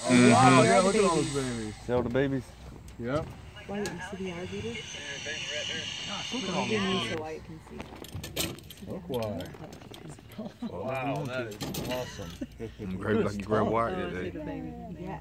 Oh, wow, yeah, look at all those babies. See all the babies? Yep. Wait, you see the alligator? Gosh, look at all those babies. So I can see. Look why. Wow, that is awesome. Grab wire. Yeah.